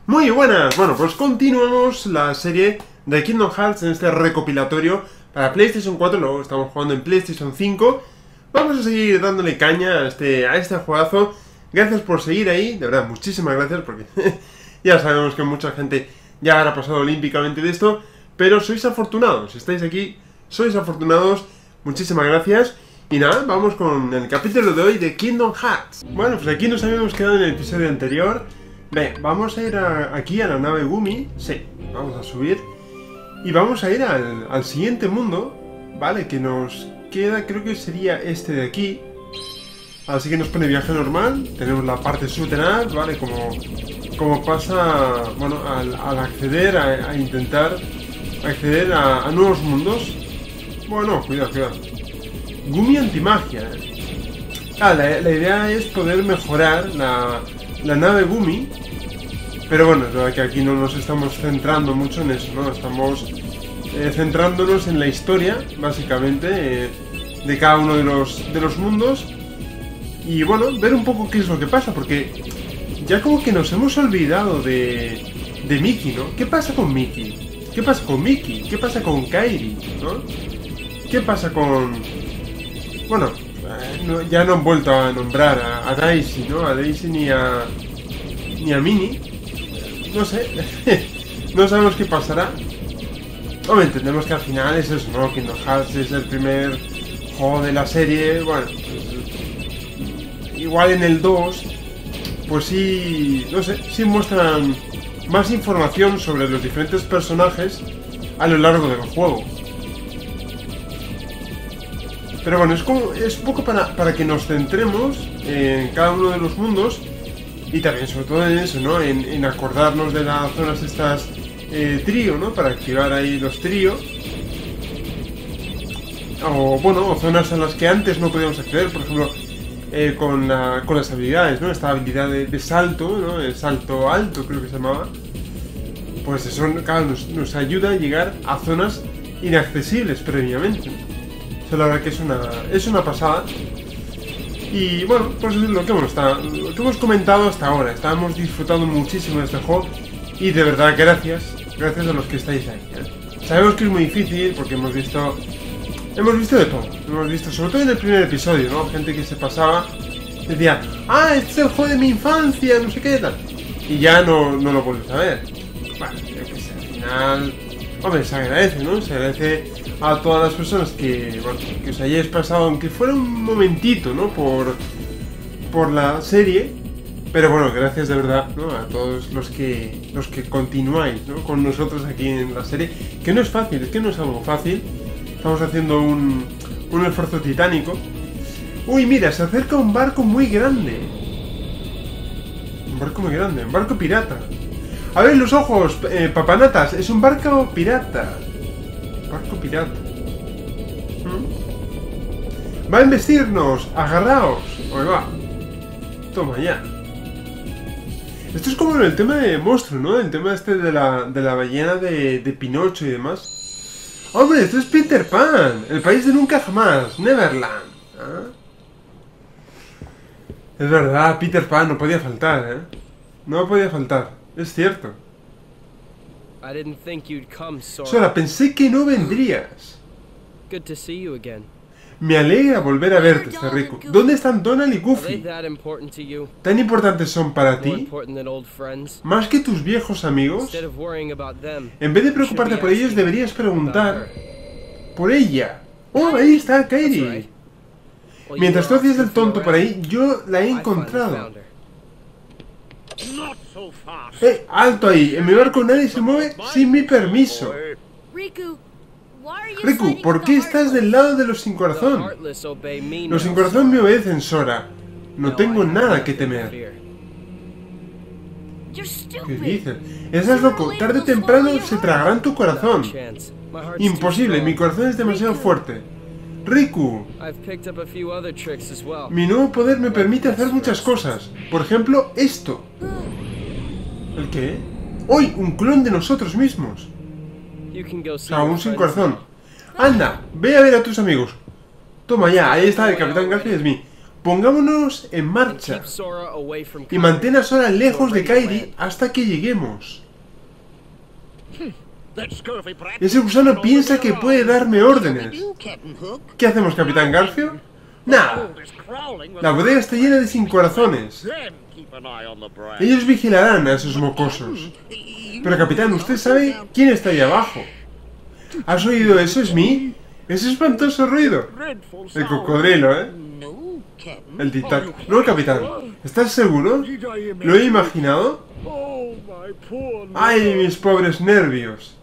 Muy buenas, bueno, pues continuamos la serie de Kingdom Hearts en este recopilatorio para PlayStation 4, luego estamos jugando en PlayStation 5. Vamos a seguir dándole caña a este juegazo. Gracias por seguir ahí, de verdad, muchísimas gracias, porque ya sabemos que mucha gente ya habrá pasado olímpicamente de esto, pero sois afortunados, si estáis aquí, sois afortunados, muchísimas gracias. Y nada, vamos con el capítulo de hoy de Kingdom Hearts. Bueno, pues aquí nos habíamos quedado en el episodio anterior. Bien, vamos a ir aquí a la nave Gumi. Sí, vamos a subir. Y vamos a ir al siguiente mundo, ¿vale? Que nos queda, creo que sería este de aquí. Así que nos pone viaje normal. Tenemos la parte subterránea, ¿vale? Como pasa, bueno, al acceder, a intentar acceder a nuevos mundos. Bueno, cuidado. Gumi antimagia. La idea es poder mejorar la nave Gumi. Pero bueno, es verdad que aquí no nos estamos centrando mucho en eso, ¿no? Estamos centrándonos en la historia, básicamente, de cada uno de los mundos. Y bueno, ver un poco qué es lo que pasa, porque ya como que nos hemos olvidado de Mickey, ¿no? ¿Qué pasa con Mickey? ¿Qué pasa con Mickey? ¿Qué pasa con Kairi? ¿No? ¿Qué pasa con...? Bueno, ya no han vuelto a nombrar a Daisy, ¿no? A Daisy ni a Minnie. No sé. No sabemos qué pasará. Hombre, entendemos que al final es eso, ¿no? Kingdom Hearts es el primer juego de la serie. Bueno, pues, igual en el 2, pues sí, no sé, sí muestran más información sobre los diferentes personajes a lo largo del juego. Pero bueno, es un poco para que nos centremos en cada uno de los mundos. Y también, sobre todo en eso, ¿no? En acordarnos de las zonas estas trío, ¿no? Para activar ahí los tríos. O, bueno, o zonas a las que antes no podíamos acceder, por ejemplo, con las habilidades, ¿no? Esta habilidad de salto, ¿no? El salto alto, creo que se llamaba. Pues eso, claro, nos ayuda a llegar a zonas inaccesibles previamente. Eso la verdad que es una pasada. Y bueno, pues es lo que hemos comentado hasta ahora. Estábamos disfrutando muchísimo de este juego. Y de verdad, gracias a los que estáis ahí, ¿eh? Sabemos que es muy difícil porque hemos visto de todo. Hemos visto, sobre todo en el primer episodio, ¿no? Gente que se pasaba, decía, este es el juego de mi infancia, no sé qué tal. Y ya no lo vuelves a ver. Bueno, yo que sé, al final, hombre, se agradece, ¿no? Se agradece a todas las personas que os hayáis pasado, aunque fuera un momentito, ¿no? Por la serie. Pero bueno, gracias de verdad, ¿no? A todos los que continuáis, ¿no? Con nosotros aquí en la serie. Que no es fácil, es que no es algo fácil. Estamos haciendo un esfuerzo titánico. Uy, mira, se acerca un barco muy grande. Un barco pirata. A ver los ojos, papanatas, es un barco pirata. Barco pirata. Va a embestirnos, agarraos. Ahí va. Toma ya. Esto es como en el tema de monstruo, ¿no? El tema este de la ballena de Pinocho y demás. ¡Hombre, esto es Peter Pan! El país de nunca jamás, Neverland. ¿Ah? Es verdad, Peter Pan no podía faltar, ¿eh? No podía faltar, es cierto. Sora, pensé que no vendrías. Me alegra volver a verte, Riku. ¿Dónde están Donald y Goofy? ¿Tan importantes son para ti? ¿Más que tus viejos amigos? En vez de preocuparte por ellos, deberías preguntar por ella. ¡Oh, ahí está Kairi! Mientras tú hacías el tonto por ahí, yo la he encontrado. ¡Alto ahí! En mi barco nadie se mueve sin mi permiso. Riku, ¿por qué estás del lado de los sin corazón? Los sin corazón me obedecen, Sora. No tengo nada que temer. ¿Qué dices? Estás loco. Tarde o temprano se tragarán tu corazón. Imposible, mi corazón es demasiado fuerte. Riku, mi nuevo poder me permite hacer muchas cosas. Por ejemplo, esto. ¿El qué? ¡Uy! Un clon de nosotros mismos. Aún sin corazón. Anda, ve a ver a tus amigos. Toma ya, ahí está el Capitán Garfio y Smee. Pongámonos en marcha y mantén a Sora lejos de Kairi hasta que lleguemos. Ese gusano piensa que puede darme órdenes. ¿Qué hacemos, Capitán Garfio? Nada. La bodega está llena de sin corazones. Ellos vigilarán a esos mocosos. Pero, Capitán, ¿usted sabe quién está ahí abajo? ¿Has oído eso, Smee? Ese espantoso ruido. El cocodrilo, ¿eh? El tic-tac. No, Capitán. ¿Estás seguro? ¿Lo he imaginado? ¡Ay, mis pobres nervios!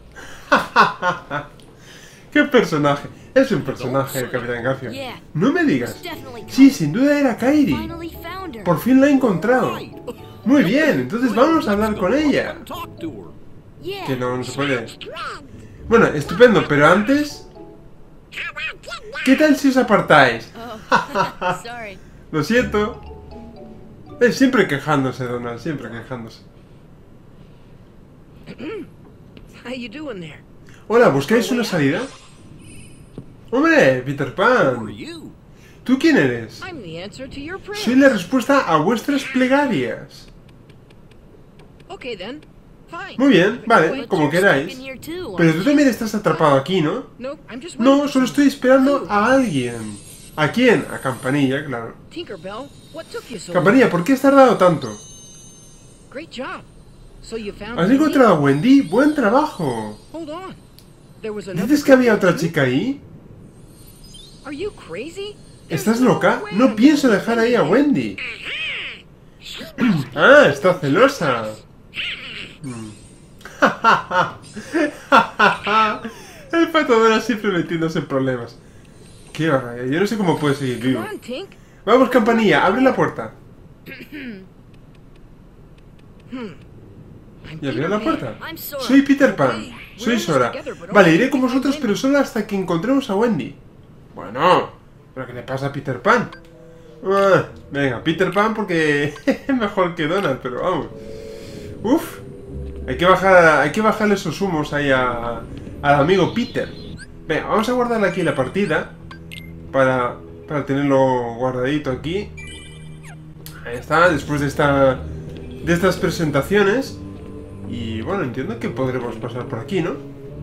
¡Qué personaje! Es un personaje el Capitán Garfio. No me digas. Sí, sin duda era Kairi. Por fin la he encontrado. Muy bien, entonces vamos a hablar con ella. Que no se puede. Bueno, estupendo, pero antes... ¿Qué tal si os apartáis? Lo siento. Siempre quejándose, Donald, siempre quejándose. Hola, ¿buscáis una salida? ¡Hombre, Peter Pan! ¿Tú quién eres? Soy la respuesta a vuestras plegarias. Muy bien, vale, como queráis. Pero tú también estás atrapado aquí, ¿no? No, solo estoy esperando a alguien. ¿A quién? A Campanilla, claro. Campanilla, ¿por qué has tardado tanto? ¿Has encontrado a Wendy? ¡Buen trabajo! ¿Dices que había otra chica ahí? ¿Estás loca? No pienso dejar ahí a Wendy. ¡Ah, está celosa! El patadora siempre metiéndose en problemas. Qué barbaridad, yo no sé cómo puede seguir vivo. Vamos, Campanilla, abre la puerta. ¿Y abrió la puerta? Soy Peter Pan. Soy Sora. Vale, iré con vosotros, pero solo hasta que encontremos a Wendy. Bueno, ¿pero qué le pasa a Peter Pan? Venga, Peter Pan porque es mejor que Donald, pero vamos. Uf. Hay que bajarle esos humos ahí al amigo Peter. Venga, vamos a guardarle aquí la partida. Para tenerlo guardadito aquí. Ahí está, después de estas presentaciones. Y bueno, entiendo que podremos pasar por aquí, ¿no?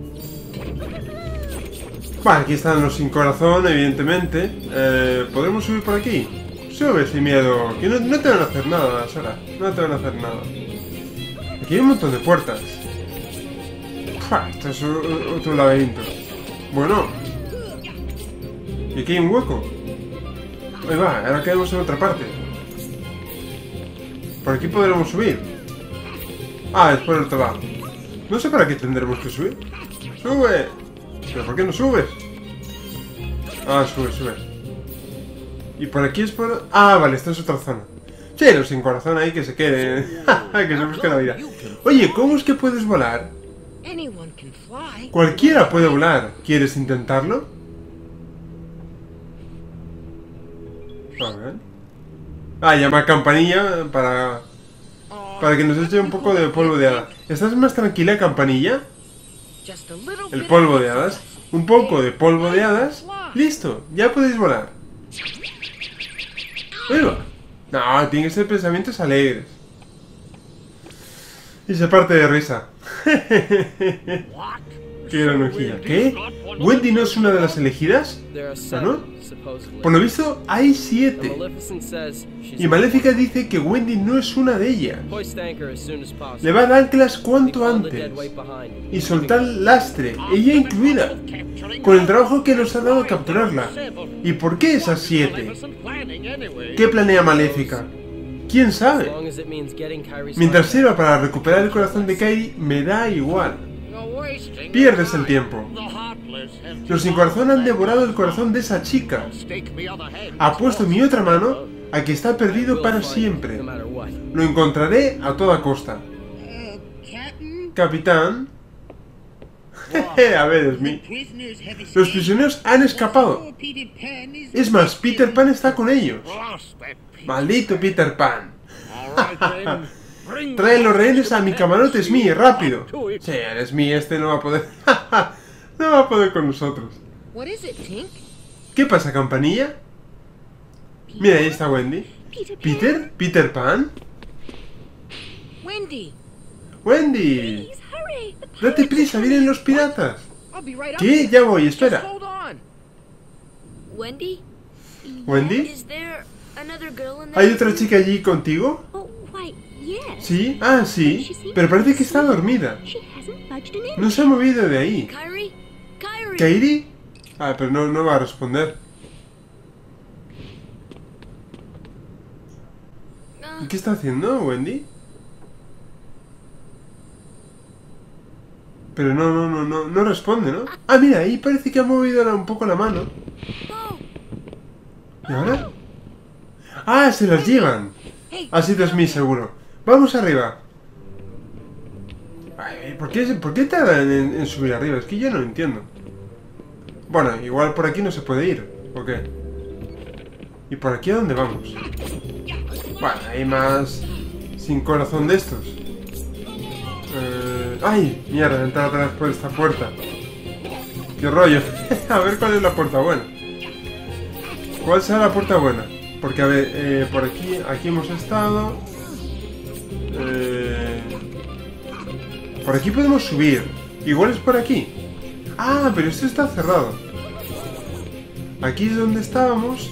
Vale, aquí están los sin corazón, evidentemente. ¿Podremos subir por aquí? Sube sin miedo. Que no te van a hacer nada, Sora. No te van a hacer nada. Aquí hay un montón de puertas. ¡Fua! Esto es otro laberinto. Bueno. Y aquí hay un hueco. Ahí va, ahora quedamos en otra parte. Por aquí podremos subir. Ah, es por el otro lado. No sé para qué tendremos que subir. ¡Sube! ¿Pero por qué no subes? Ah, sube. Y por aquí es por... Ah, vale, esta es otra zona. Sí, los sin corazón ahí que se queden. Que se busquen la vida. Oye, ¿cómo es que puedes volar? Cualquiera puede volar. ¿Quieres intentarlo? A ver. Ah, llama a Campanilla para que nos eche un poco de polvo de hada. ¿Estás más tranquila, Campanilla? El polvo de hadas. Un poco de polvo de hadas. Listo, ya podéis volar. Ahí va. No, tienen que ser pensamientos alegres. Y se parte de risa. Qué gran hojilla. ¿Qué? ¿Wendy no es una de las elegidas? ¿No? Por lo visto, hay 7. Y Maléfica dice que Wendy no es una de ellas. Levad anclas cuanto antes. Y soltad lastre, ella incluida. Con el trabajo que nos ha dado capturarla. ¿Y por qué esas 7? ¿Qué planea Maléfica? ¿Quién sabe? Mientras sirva para recuperar el corazón de Kairi, me da igual. Pierdes el tiempo. Los sin corazón han devorado el corazón de esa chica. Apuesto mi otra mano a que está perdido para siempre. Lo encontraré a toda costa. Capitán. A ver, Smee. Los prisioneros han escapado. Es más, Peter Pan está con ellos. Maldito Peter Pan. Trae los rehenes a mi camarote, Smee, rápido. Sí, el Smee este no va a poder. No va a poder con nosotros. ¿Qué pasa, Campanilla? Mira, ahí está Wendy. ¿Peter? ¿Peter Pan? Wendy. ¡Wendy! Please hurry. The ¡Date pirates prisa! are ¡Vienen coming. los piratas! I'll be right up ¿Qué? there. Ya voy, Just espera. hold on. Wendy? ¿Wendy? Is there another girl in ¿Hay there? otra chica allí contigo? Oh, why, yes. ¿Sí? Ah, sí. Pero parece que está dormida. She hasn't budged an inch. No se ha movido de ahí. Kyrie? Kyrie? ¿Kairi? Ah, pero no va a responder. ¿Y qué está haciendo, Wendy? Pero no responde, ¿no? Ah, mira, ahí parece que ha movido un poco la mano. Oh, ¿Y ahora? Ah, se las llevan. Hey. Ha sido Smith, seguro. Vamos arriba. Ay, ¿por qué tardan en subir arriba? Es que yo no entiendo. Bueno, igual por aquí no se puede ir. ¿O qué? ¿Y por aquí a dónde vamos? Bueno, hay más sin corazón de estos. ¡Ay! Mierda, he entrado otra vez por esta puerta. ¡Qué rollo! A ver cuál es la puerta buena. ¿Cuál será la puerta buena? Porque, a ver, por aquí hemos estado. Por aquí podemos subir. Igual es por aquí. Ah, pero esto está cerrado. Aquí es donde estábamos.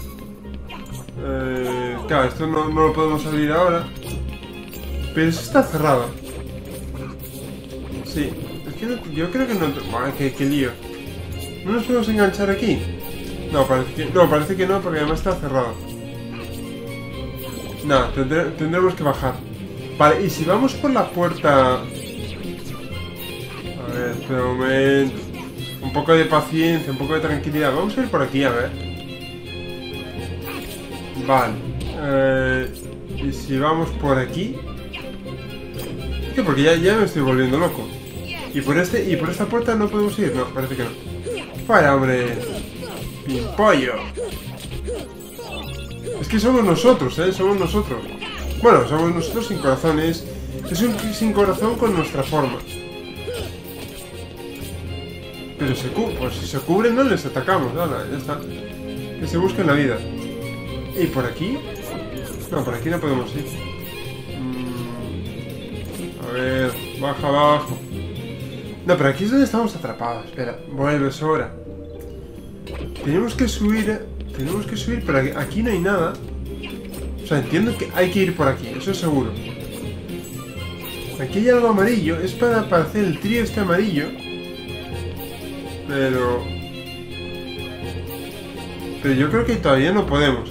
Claro, esto no lo podemos abrir ahora. Pero eso está cerrado. Sí. Es que yo creo que no... Buah, qué lío. ¿No nos podemos enganchar aquí? No, parece que no, porque además está cerrado. No, tendremos que bajar. Vale, y si vamos por la puerta... A ver, espera un momento. Un poco de paciencia, un poco de tranquilidad. Vamos a ir por aquí, a ver. Vale. Y si vamos por aquí... ¿Qué? Porque ya me estoy volviendo loco. Y por esta puerta no podemos ir. No, parece que no. Fuera, hombre. Pimpollo. Es que somos nosotros, somos nosotros. Bueno, somos nosotros sin corazones. Es un sin corazón con nuestra forma. Pero pues si se cubren no les atacamos. Nada, ya está. Que se busquen la vida. ¿Y por aquí? No, por aquí no podemos ir. A ver, baja abajo. No, pero aquí es donde estamos atrapados. Espera, vuelve Sora. Tenemos que subir, pero aquí no hay nada. O sea, entiendo que hay que ir por aquí, eso es seguro. Aquí hay algo amarillo, es para hacer el trío este amarillo. Pero yo creo que todavía no podemos,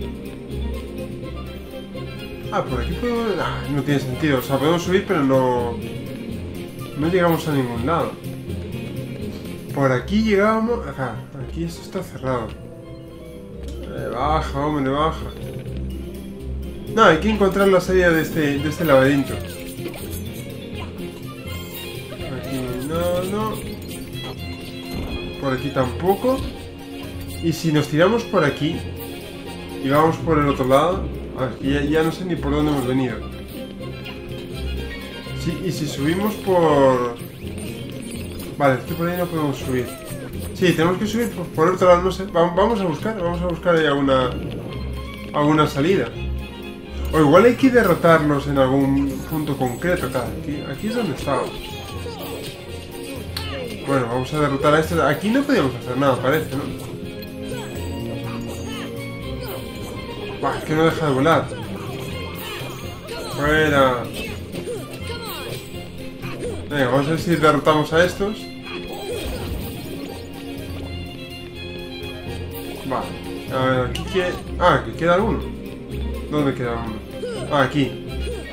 Ah, por aquí podemos... Ah, no tiene sentido, o sea, podemos subir pero no llegamos a ningún lado. Por aquí llegamos... Acá, aquí esto está cerrado. Baja, hombre, baja. No, hay que encontrar la salida de este laberinto. Aquí no. Por aquí tampoco. Y si nos tiramos por aquí y vamos por el otro lado... A ver, ya no sé ni por dónde hemos venido. Sí, y si subimos por... Vale, es que por ahí no podemos subir. Sí, tenemos que subir por otro lado, no sé. Vamos a buscar ahí alguna salida. O igual hay que derrotarlos en algún punto concreto. Claro, aquí es donde estábamos. Bueno, vamos a derrotar a este. Aquí no podíamos hacer nada, parece, ¿no? Bah, es que no deja de volar. Fuera. Venga, vamos a ver si derrotamos a estos. Vale. A ver, aquí que... Ah, aquí queda uno. ¿Dónde queda uno? Ah, aquí.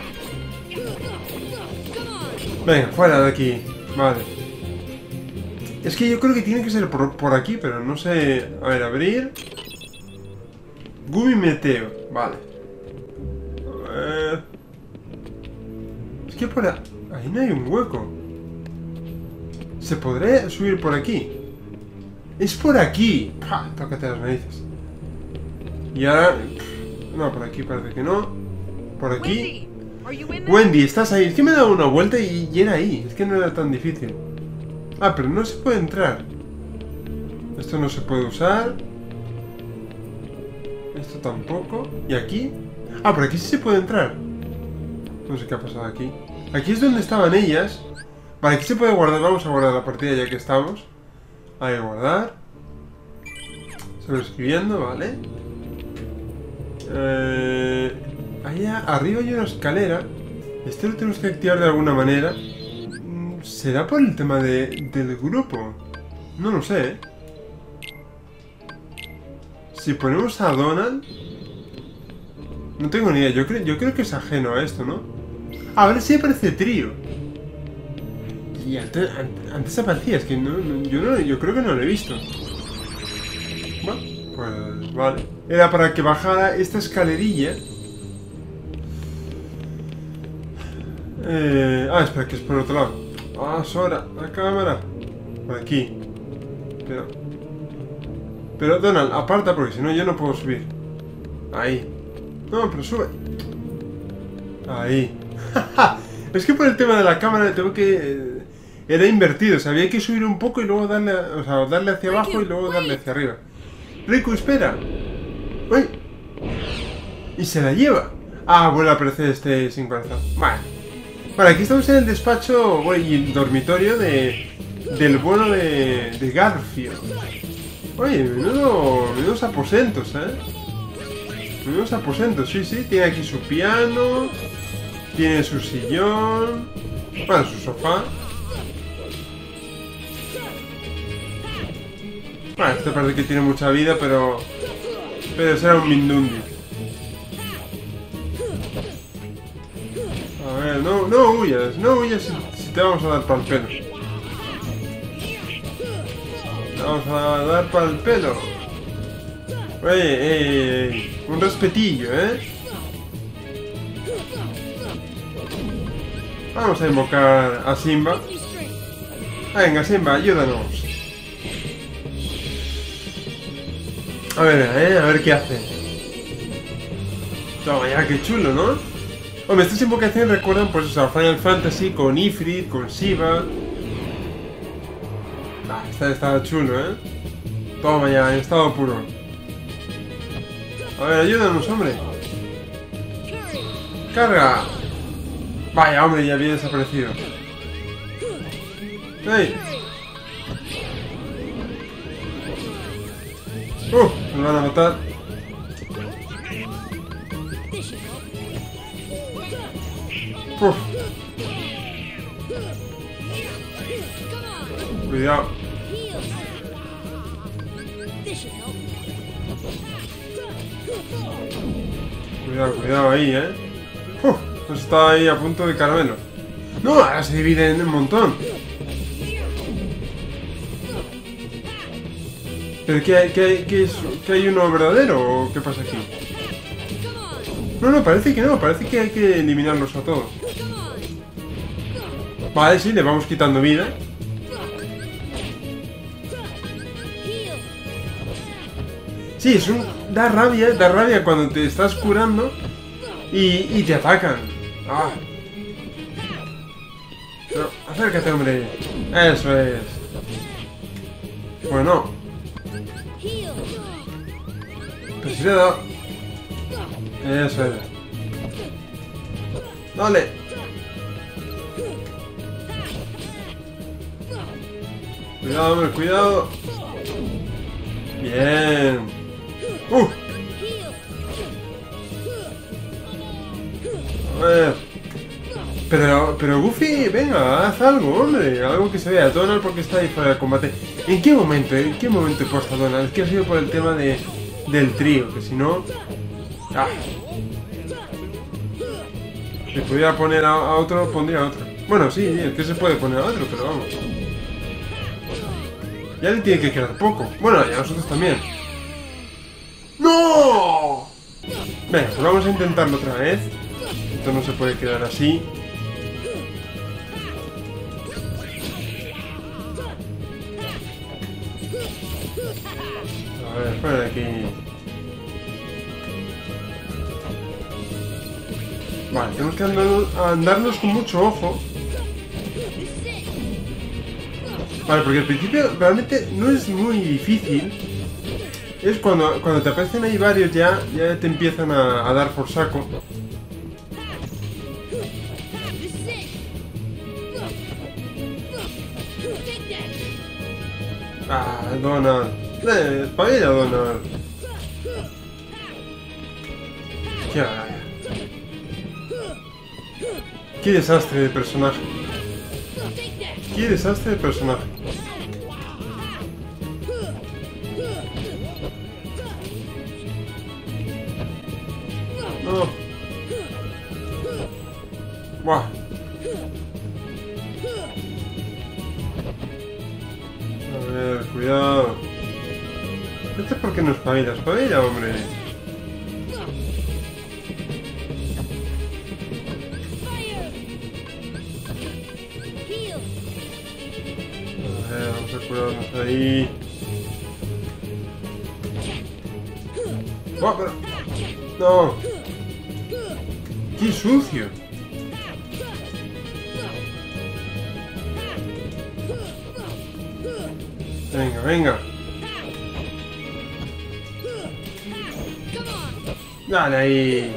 Venga, fuera de aquí. Vale. Es que yo creo que tiene que ser por aquí, pero no sé... A ver, abrir... Gumi Meteo, vale. A ver... Es que por ahí no hay un hueco. ¿Se podría subir por aquí? ¡Es por aquí! ¡Pah! Tócate las narices. Y ahora... No, por aquí parece que no. Por aquí... Wendy, ¿estás ahí? Es que me he dado una vuelta y era ahí. Es que no era tan difícil. Ah, pero no se puede entrar. Esto no se puede usar. Esto tampoco. ¿Y aquí? Ah, por aquí sí se puede entrar. No sé qué ha pasado aquí. Aquí es donde estaban ellas. Vale, aquí se puede guardar. Vamos a guardar la partida ya que estamos. Hay que guardar. Estoy escribiendo, vale. Allá arriba hay una escalera. Este lo tenemos que activar de alguna manera. ¿Será por el tema del grupo? No lo sé, ¿eh? Si ponemos a Donald... No tengo ni idea. Yo creo que es ajeno a esto, ¿no? A ver si aparece trío. Y antes aparecía. Es que yo creo que no lo he visto. Bueno, pues vale. Era para que bajara esta escalerilla. Espera, que es por otro lado. Ah, Sora, la cámara. Por aquí. Pero Donald, aparta porque si no yo no puedo subir. Ahí. No, pero sube. Ahí. Es que por el tema de la cámara tengo que... era invertido, o sea, había que subir un poco y luego darle... O sea, darle hacia abajo y luego darle hacia arriba. Riku, espera. ¡Uy! Y se la lleva. Ah, vuelve a aparecer este sin corazón. Vale, aquí estamos en el despacho y el dormitorio del bueno de Garfio. Oye, menudos aposentos, Menudos aposentos, sí. Tiene aquí su piano. Tiene su sillón. Bueno, su sofá. Bueno, este parece que tiene mucha vida, pero será un Mindundi. A ver, no huyas si te vamos a dar pa'l pelo. Te vamos a dar pa'l pelo. Oye, un respetillo, Vamos a invocar a Simba. Venga, Simba, ayúdanos. A ver qué hace. Toma ya, qué chulo, ¿no? Hombre, estas invocaciones recuerdan pues a Final Fantasy con Ifrit, con Shiva. Está chulo, Toma ya, en estado puro. A ver, ayúdanos, hombre. ¡Carga! Vaya, hombre, ya había desaparecido. ¡Ey! Me van a matar. Cuidado. Cuidado ahí, Pues está ahí a punto de caramelo. No, ahora se divide en un montón. ¿Pero qué hay uno verdadero o qué pasa aquí? No, parece que no. Parece que hay que eliminarlos a todos. Vale, sí, le vamos quitando vida. Sí, da rabia cuando te estás curando y te atacan. Pero acércate, hombre. Eso es. Bueno. Pues si le he dado. Eso es. Dale. Cuidado, hombre, cuidado. Bien. A ver. Pero Goofy, venga, haz algo, hombre. Algo que se vea. Donald porque está ahí fuera de combate. ¿En qué momento he puesto a Donald? Es que ha sido por el tema del trío, que si no... Si pudiera poner a otro, pondría a otro. Bueno, sí, es que se puede poner a otro, pero vamos. Ya le tiene que quedar poco. Bueno, y a nosotros también. ¡No! Venga, pues vamos a intentarlo otra vez. Esto no se puede quedar así. A ver, fuera de aquí. Vale, tenemos que andarnos con mucho ojo. Vale, porque al principio realmente no es muy difícil. Es cuando te aparecen ahí varios ya te empiezan a dar por saco. This is it. Take that. Ah, Donald. Espabila, Donald. Qué desastre de personaje. Qué desastre de personaje. No. Buah. A ver, cuidado. ¿Este por qué no espabila? Espabila, hombre. A ver, vamos a curarnos ahí. ¡Oh, pero! ¡No! ¡Qué sucio! Venga, venga. Dale ahí.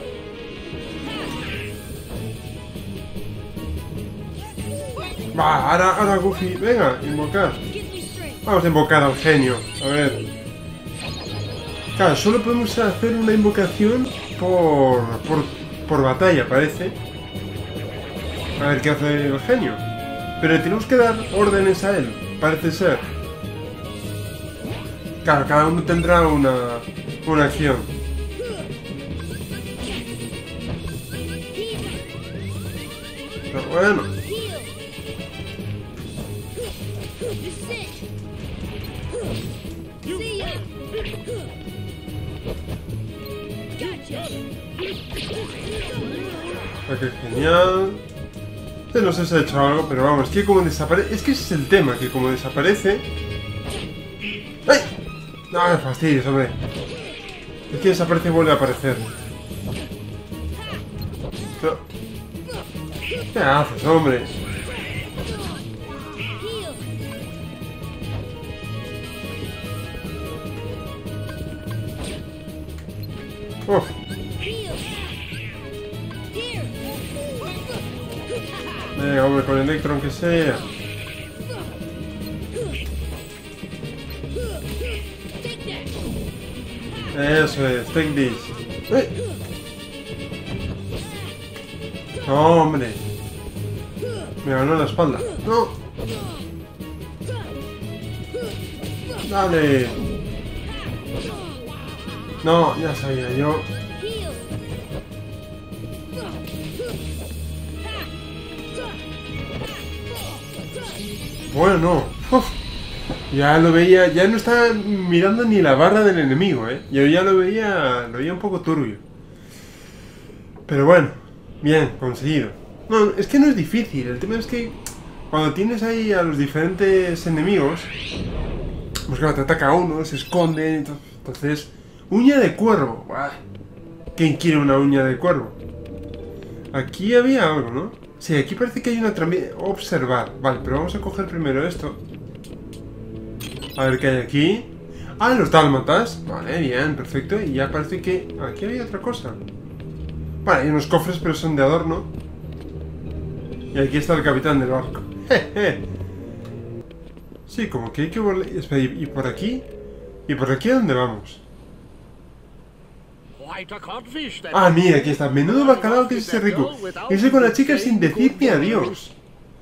Va, ahora Goofy. Venga, invocar. Vamos a invocar al genio. A ver. Claro, solo podemos hacer una invocación por batalla, parece. A ver qué hace el genio. Pero tenemos que dar órdenes a él, parece ser. Claro, cada uno tendrá una acción. Pero bueno. Qué genial. No sé si ha hecho algo, pero vamos, que como desaparece... Es que ese es el tema, que como desaparece... ¡Ay! No me fastidies, hombre. Es que desaparece y vuelve a aparecer. Pero... ¿qué haces, hombre? Uf. Venga, hombre, con Electron que sea. Eso es, take this. No, hombre. Me ganó la espalda. No. Dale. No, ya sabía yo. Bueno, uf, ya lo veía, ya no estaba mirando ni la barra del enemigo, yo ya lo veía un poco turbio. Pero bueno, bien, conseguido. No, es que no es difícil, el tema es que cuando tienes ahí a los diferentes enemigos, pues claro, te ataca uno, se esconde, entonces... Uña de cuervo, ¿quién quiere una uña de cuervo? Aquí había algo, ¿no? Sí, aquí parece que hay una trampa. Observar. Vale, pero vamos a coger primero esto. A ver qué hay aquí. Ah, los dálmatas. Vale, bien, perfecto. Y ya parece que... aquí había otra cosa. Vale, hay unos cofres, pero son de adorno. Y aquí está el capitán del barco. Sí, como que hay que volver... Espera, ¿y por aquí? ¿Y por aquí a dónde vamos? Ah, mira, aquí está. Menudo bacalao que es ese rico. Irse con la chica sin decirme adiós.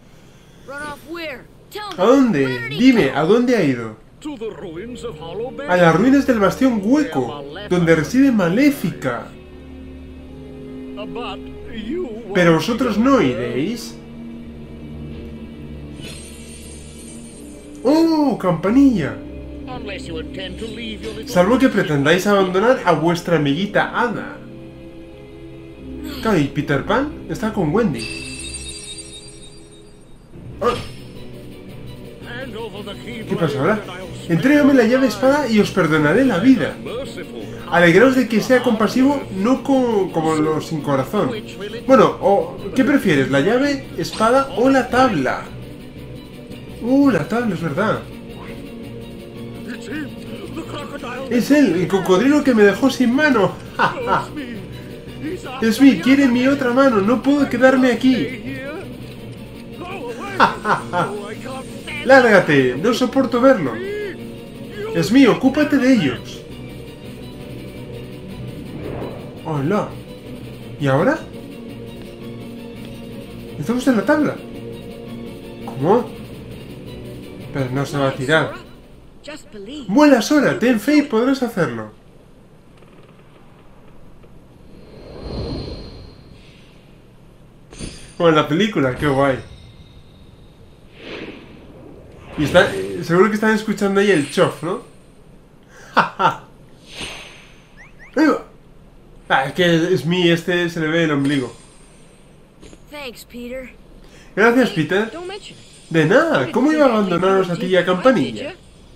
¿A dónde? Dime, ¿a dónde ha ido? A las ruinas del bastión hueco, donde reside Maléfica. Pero vosotros no iréis. ¡Oh, campanilla! Salvo que pretendáis abandonar a vuestra amiguita Ada. Claro, y Peter Pan está con Wendy. Ah. ¿Qué pasa ahora? Entrégame la llave espada y os perdonaré la vida. Alegraos de que sea compasivo, no como los sin corazón. Bueno, ¿qué prefieres? ¿La llave, espada o la tabla? La tabla, es verdad. Es él, el cocodrilo que me dejó sin mano. ¡Ja, ja! Smee quiere mi otra mano, no puedo quedarme aquí. ¡Ja, ja, ja! ¡Lárgate! No soporto verlo. Smee, ocúpate de ellos. ¡Hola! ¿Y ahora? Estamos en la tabla. ¿Cómo? Pero no se va a tirar. Just believe. Vuela Sora, ten fe y podrás hacerlo. Como en la película, qué guay. Y seguro que están escuchando ahí el chof, ¿no? ¡Ja, ja! Ahí va. Ah, es que Smee se le ve el ombligo. Thanks, Peter. Gracias, Peter. Don't mention it. De nada, ¿cómo iba a abandonaros a ti y a Campanilla?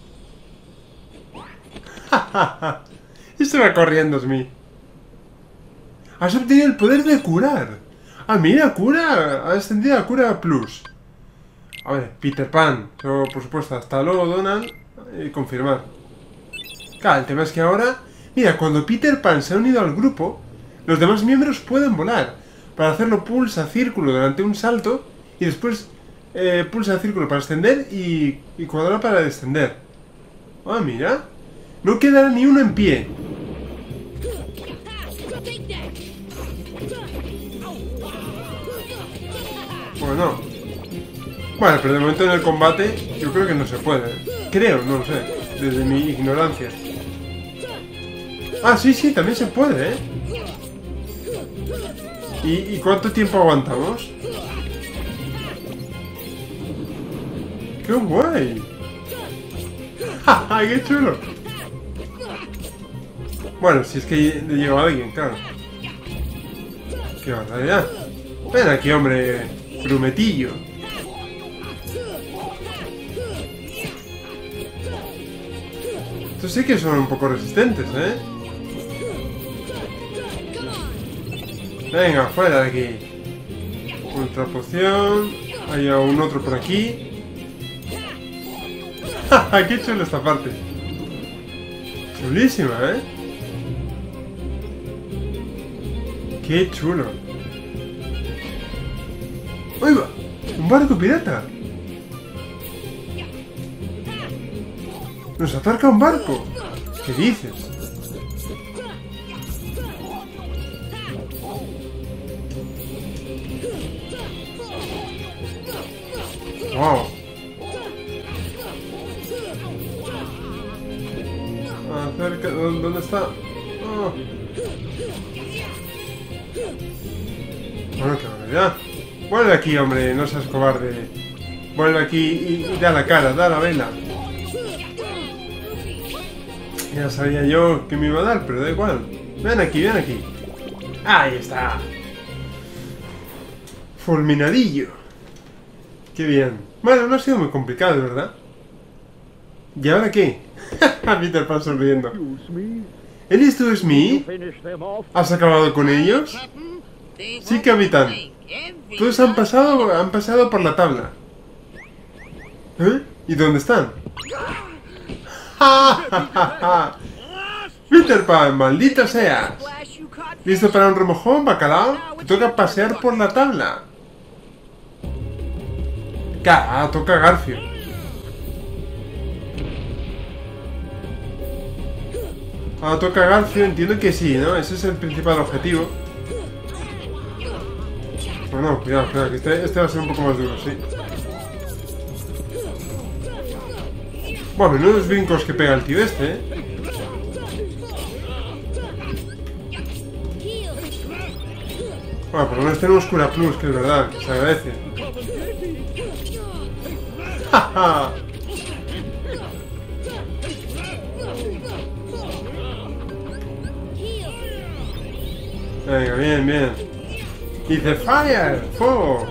Y se va corriendo, Smee. Has obtenido el poder de curar. Ah, mira, cura. Ha ascendido a cura plus. A ver, Peter Pan. Yo, por supuesto, hasta luego, Donald. Confirmar. Claro, el tema es que ahora... Mira, cuando Peter Pan se ha unido al grupo, los demás miembros pueden volar. Para hacerlo pulsa círculo durante un salto y después pulsa círculo para ascender y cuadrado para descender. Ah, mira. No quedará ni uno en pie. Bueno. Bueno, pero de momento en el combate yo creo que no se puede. Creo, no lo sé. Desde mi ignorancia. Ah, sí, también se puede, ¿eh? ¿Y cuánto tiempo aguantamos? ¡Qué guay! ¡Ja, ja! ¡Qué chulo! Bueno, si es que le llegó a alguien, claro. ¡Qué barbaridad! Ven aquí, hombre, grumetillo. Estos sí que son un poco resistentes, ¿eh? Venga, fuera de aquí. Ultra poción. Hay un otro por aquí. ¡Ja! ¡Qué chulo esta parte! Chulísima, ¿eh? ¡Qué chulo! ¡Ahí va! ¡Un barco pirata! ¡Nos ataca un barco! ¿Qué dices? ¡Wow! Acerca, ¿dónde está? Oh. Bueno, qué barbaridad. Vuelve aquí, hombre, no seas cobarde. Vuelve aquí y da la cara, da la vela. Ya sabía yo que me iba a dar, pero da igual. Ven aquí, ven aquí. Ahí está. Fulminadillo. Qué bien. Bueno, no ha sido muy complicado, ¿verdad? ¿Y ahora qué? Peter Pan sonriendo. ¿Eres tú, Smee? ¿Has acabado con ellos? Sí, capitán. Todos han pasado por la tabla. ¿Eh? ¿Y dónde están? Peter Pan, maldito seas. ¿Listo para un remojón, bacalao? Te toca pasear por la tabla. Toca Garfio. Ahora toca Garfio, entiendo que sí, ¿no? Ese es el principal objetivo. Bueno, cuidado, que este va a ser un poco más duro, sí. Bueno, menudos brincos que pega el tío este, ¿eh? Bueno, por lo menos tenemos cura plus, que es verdad, que se agradece. ¡Ja! Venga, bien. Dice fire, fuego.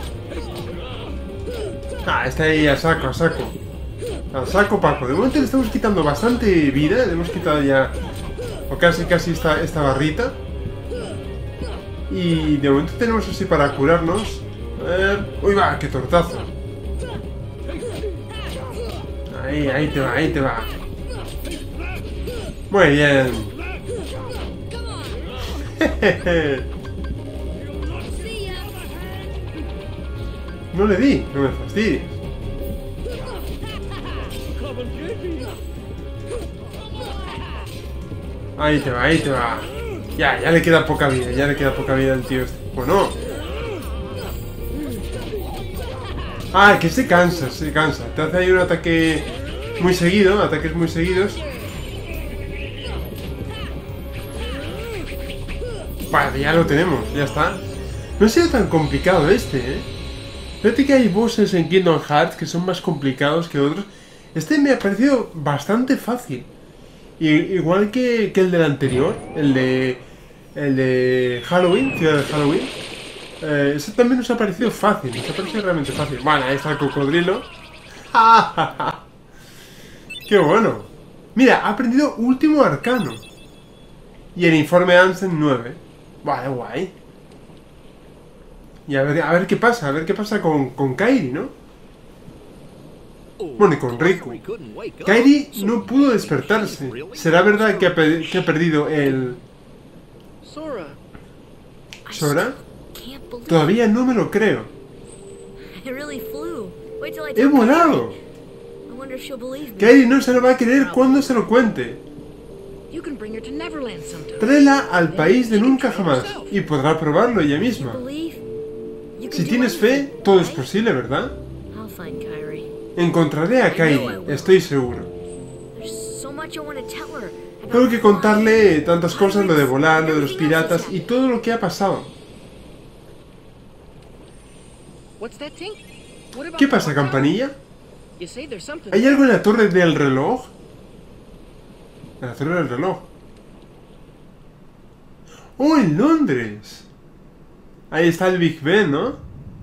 Está ahí a saco. A saco Paco. De momento le estamos quitando bastante vida. Le hemos quitado ya, o casi esta barrita. Y de momento tenemos así para curarnos. A ver. Uy, va, qué tortazo. Ahí te va. Muy bien. No le di, no me fastidies. Ahí te va, ahí te va. Ya le queda poca vida, ya le queda poca vida al tío este. Bueno. Ah, que se cansa, se cansa. Te hace ahí un ataque muy seguido, ataques muy seguidos. Vale, ya lo tenemos, ya está. No ha sido tan complicado este, ¿eh? Fíjate que hay bosses en Kingdom Hearts que son más complicados que otros. Este me ha parecido bastante fácil. Igual que el del anterior, el de Halloween, Ciudad de Halloween. Ese también nos ha parecido fácil, nos ha parecido realmente fácil. Vale, ahí está el cocodrilo. ¡Qué bueno! Mira, ha aprendido último arcano. Y el informe Ansem 9. Vale, guay. Y a ver qué pasa con Kairi, ¿no? Bueno, y con Riku. Kairi no pudo despertarse. ¿Será verdad que ha perdido el... ¿Sora? Todavía no me lo creo. ¡He volado! Kairi no se lo va a creer cuando se lo cuente. Tráela al país de nunca jamás y podrá probarlo ella misma. Si tienes fe, todo es posible, ¿verdad? Encontraré a Kairi, estoy seguro. Tengo que contarle tantas cosas, lo de volar, lo de los piratas y todo lo que ha pasado. ¿Qué pasa, campanilla? ¿Hay algo en la torre del reloj? En la torre del reloj. ¡Oh, en Londres! Ahí está el Big Ben, ¿no?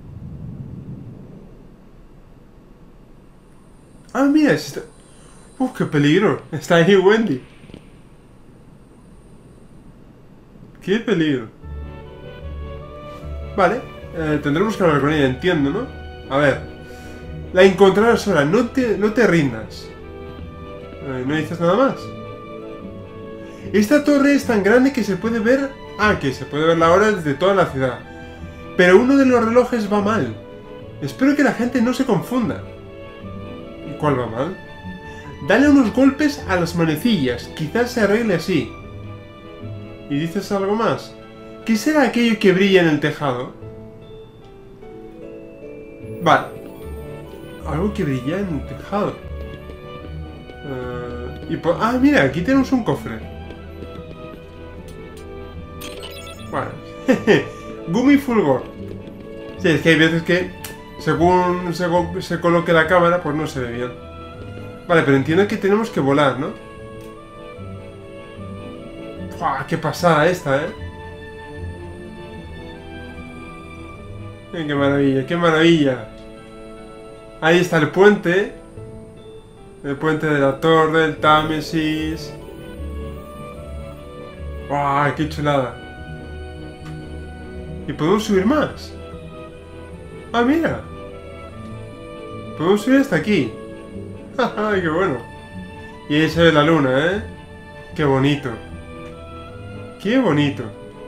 Ah, mira, está... ¡Uf, qué peligro! Está ahí Wendy. ¡Qué peligro! Vale, tendremos que hablar con ella, entiendo, ¿no? A ver. La encontrarás sola, no te rindas. ¿No dices nada más? Esta torre es tan grande que se puede ver... Ah, que se puede ver la hora desde toda la ciudad. Pero uno de los relojes va mal. Espero que la gente no se confunda. ¿Y cuál va mal? Dale unos golpes a las manecillas. Quizás se arregle así. ¿Y dices algo más? ¿Qué será aquello que brilla en el tejado? Vale. Algo que brilla en el tejado. Ah, mira, aquí tenemos un cofre. Bueno. Gumi Fulgor. Sí, es que hay veces que según se coloque la cámara, pues no se ve bien. Vale, pero entiendo que tenemos que volar, ¿no? ¡Fua! ¡Qué pasada esta, eh! ¡Qué maravilla, qué maravilla! Ahí está el puente. El puente de la torre, el Támesis. ¡Wow! ¡Qué chulada! ¿Y podemos subir más? ¡Ah, mira! Podemos subir hasta aquí. ¡Qué bueno! Y ahí se ve la luna, ¿eh? ¡Qué bonito! ¡Qué bonito!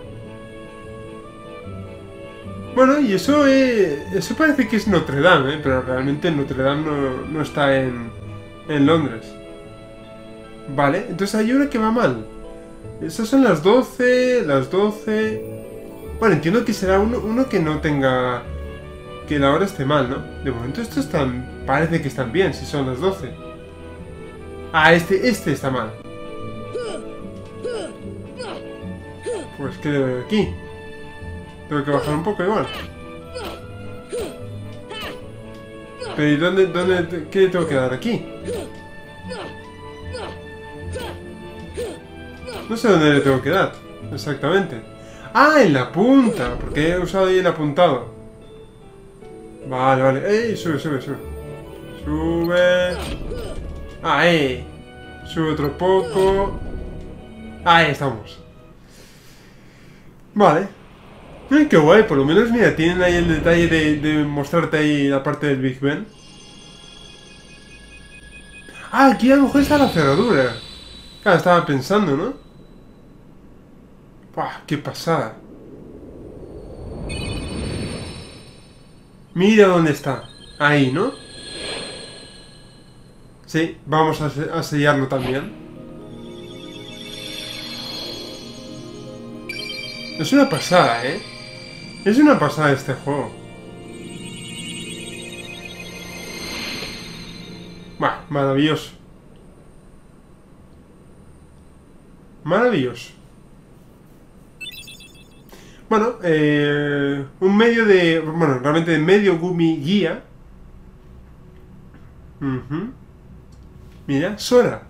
Bueno, y eso parece que es Notre Dame, ¿eh? Pero realmente Notre Dame no está en Londres. Vale, entonces hay una que va mal. Esas son las 12, las 12... Bueno, entiendo que será uno que no tenga... Que la hora esté mal, ¿no? De momento estos están... Parece que están bien, si son las 12. Ah, este está mal. Pues ¿qué debo de aquí? Tengo que bajar un poco igual. Pero ¿y dónde qué tengo que dar aquí? No sé dónde le tengo que dar exactamente. ¡Ah, en la punta! Porque he usado ahí el apuntado. Vale, vale. ¡Ey! Sube. Sube. ¡Ahí! Sube otro poco. Ahí estamos. Vale. Ay, qué guay. Por lo menos, mira, tienen ahí el detalle de mostrarte ahí la parte del Big Ben. Ah, aquí a lo mejor está la cerradura. Claro, estaba pensando, ¿no? ¡Buah! ¡Qué pasada! Mira dónde está. Ahí, ¿no? Sí, vamos a sellarlo también. Es una pasada, ¿eh? Es una pasada este juego. Bah, maravilloso. Maravilloso. Bueno, un medio de... Bueno, realmente de medio Gumi guía. Mira, Sora.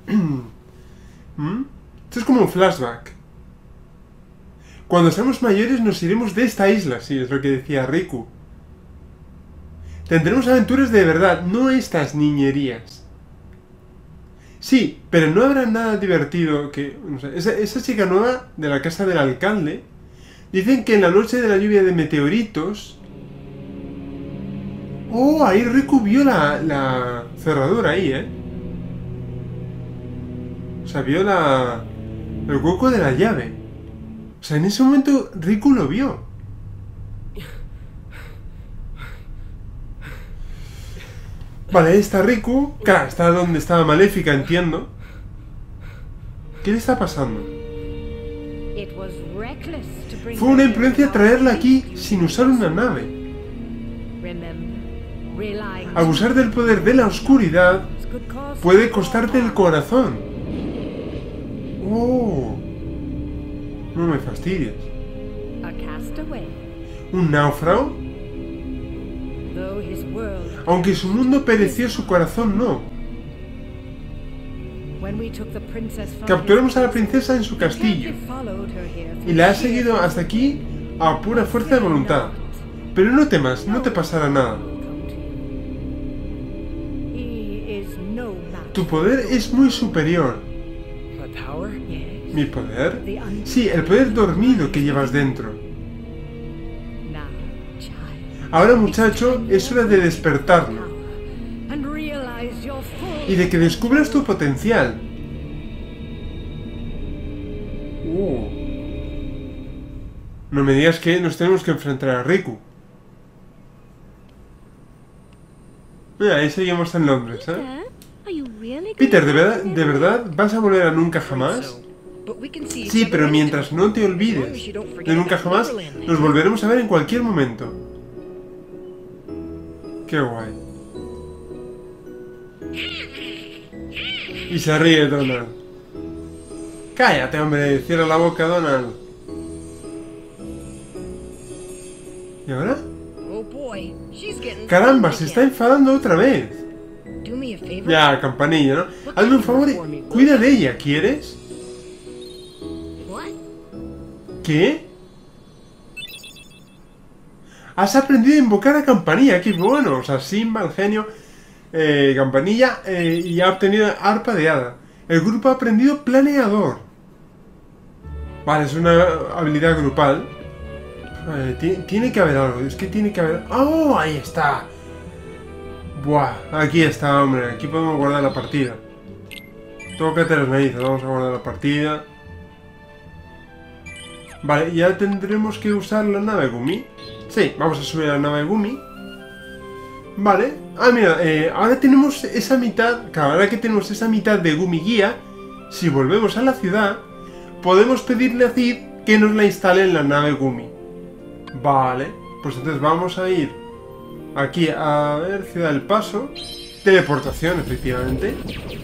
Esto es como un flashback. Cuando seamos mayores nos iremos de esta isla, sí, es lo que decía Riku. Tendremos aventuras de verdad, no estas niñerías. Sí, pero no habrá nada divertido que... No sé, esa chica nueva de la casa del alcalde... Dicen que en la noche de la lluvia de meteoritos... Oh, ahí Riku vio la cerradura ahí, ¿eh? O sea, vio el hueco de la llave. O sea, en ese momento Riku lo vio. Vale, ahí está Riku. Claro, está donde estaba Maléfica, entiendo. ¿Qué le está pasando? Fue una imprudencia traerla aquí sin usar una nave. Abusar del poder de la oscuridad puede costarte el corazón. Oh. No me fastidies. ¿Un náufrago? Aunque su mundo pereció, su corazón no. Capturamos a la princesa en su castillo y la ha seguido hasta aquí a pura fuerza de voluntad. Pero no temas, no te pasará nada. Tu poder es muy superior. ¿Mi poder? Sí, el poder dormido que llevas dentro. Ahora, muchacho, es hora de despertarlo. Y de que descubras tu potencial. No me digas que nos tenemos que enfrentar a Riku. Mira, ahí seguimos en Londres, ¿eh? Peter, ¿de verdad vas a volver a Nunca Jamás? Sí, pero mientras no te olvides de Nunca Jamás, nos volveremos a ver en cualquier momento. Qué guay. Y se ríe Donald. Cállate, hombre, cierra la boca, Donald. ¿Y ahora? Caramba, se está enfadando otra vez. Ya, campanilla, ¿no? Hazme un favor y cuida de ella, ¿quieres? ¿Qué? Has aprendido a invocar a Campanilla, qué bueno. O sea, Simba, el genio, Campanilla, y ha obtenido arpa de hada. El grupo ha aprendido planeador. Vale, es una habilidad grupal. Tiene que haber algo, es que tiene que haber... ¡Oh! Ahí está. Buah, aquí está, hombre. Aquí podemos guardar la partida. Tócate las narices, vamos a guardar la partida. Vale, ya tendremos que usar la nave Gumi. Sí, vamos a subir a la nave Gumi. Vale. Ah, mira, ahora tenemos esa mitad. Claro, ahora que tenemos esa mitad de Gumi Guía, si volvemos a la ciudad, podemos pedirle a Cid que nos la instale en la nave Gumi. Vale, pues entonces vamos a ir aquí a ver, Ciudad del Paso. Teleportación, efectivamente.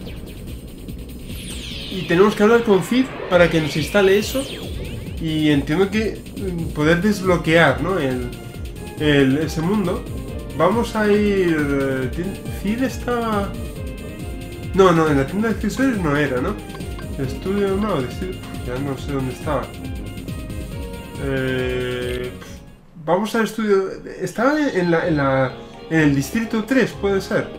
Y tenemos que hablar con Cid para que nos instale eso. Y entiendo que poder desbloquear, ¿no? Ese mundo. Vamos a ir... Cid estaba... No, en la tienda de accesorios no era, ¿no? Estudio no, ya no sé dónde estaba. Vamos al estudio... Estaba en el distrito 3, puede ser.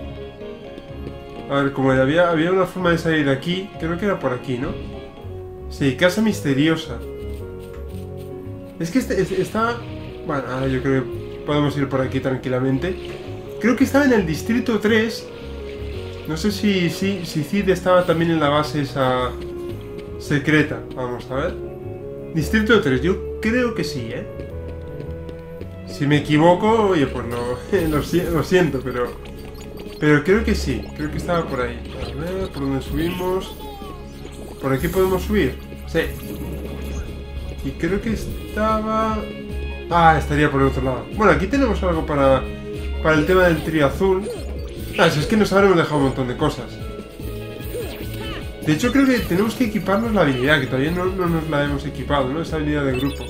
A ver, como había una forma de salir de aquí. Creo que era por aquí, ¿no? Sí, casa misteriosa. Es que está... Bueno, ahora yo creo que podemos ir por aquí tranquilamente. Creo que estaba en el distrito 3. No sé si Cid estaba también en la base esa secreta. Vamos a ver. Distrito 3, yo creo que sí, ¿eh? Si me equivoco, oye, pues no, lo siento, pero creo que sí, creo que estaba por ahí. A ver, ¿por dónde subimos? ¿Por aquí podemos subir? Sí. Y creo que estaba... Ah, estaría por el otro lado. Bueno, aquí tenemos algo para el tema del trío azul. Ah, si es que nos habremos dejado un montón de cosas. De hecho, creo que tenemos que equiparnos la habilidad, que todavía no nos la hemos equipado, ¿no? Esa habilidad de grupo.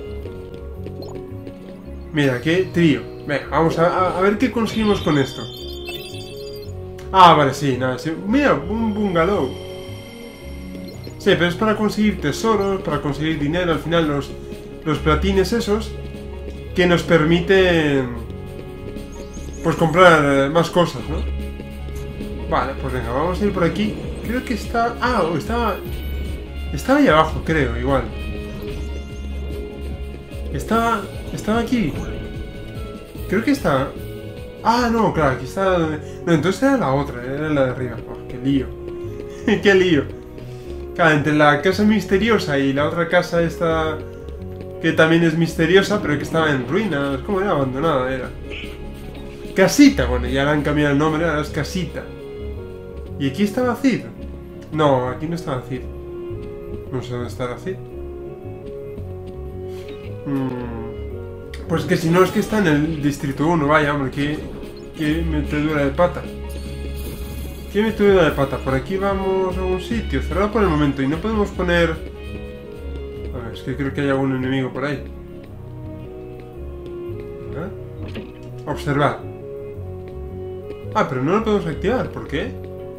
Mira, qué trío. Venga, vamos a ver qué conseguimos con esto. Ah, vale, sí, nada. Sí. Mira, un bungalow. Sí, pero es para conseguir tesoros, para conseguir dinero. Al final, los platines esos que nos permiten, pues, comprar más cosas, ¿no? Vale, pues venga, vamos a ir por aquí. Creo que está... Ah, estaba ahí abajo, creo, igual. Estaba aquí. Creo que está... Ah, no, claro, aquí está... No, entonces era la otra, era la de arriba. Oh, qué lío. Qué lío. Claro, entre la casa misteriosa y la otra casa esta... Que también es misteriosa, pero que estaba en ruinas. ¿Cómo era? Abandonada era. Casita, bueno, ya le han cambiado el nombre, ahora es Casita. ¿Y aquí estaba Cid? No, aquí no estaba Cid. No sé dónde estará Cid. Pues que si no es que está en el distrito 1, vaya, hombre, qué metedura de pata. ¿Qué metedura de pata? Por aquí vamos a un sitio, cerrado por el momento, y no podemos poner... A ver, es que creo que hay algún enemigo por ahí. Observar. Ah, pero no lo podemos activar, ¿por qué?